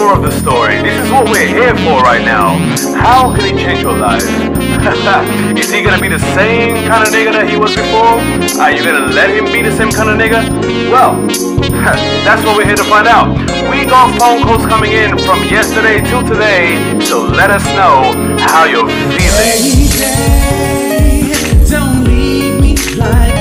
more of the story. This is what we're here for right now. How can he change your life? Is he gonna be the same kind of nigga that he was before? Are you gonna let him be the same kind of nigga? Well, that's what we're here to find out. We got phone calls coming in from yesterday till today, so let us know how you're feeling. Hey, don't leave me like